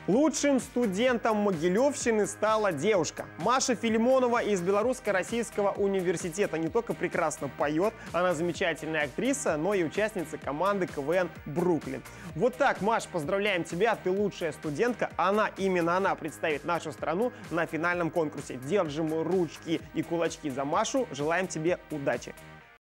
Лучшим студентом Могилевщины стала девушка. Маша Филимонова из Белорусско-Российского университета не только прекрасно поет, она замечательная актриса, но и участница команды КВН «Бруклин». Вот так, Маш, поздравляем тебя, ты лучшая студентка. Именно она представит нашу страну на финальном конкурсе. Держим ручки и кулачки за Машу, желаем тебе удачи.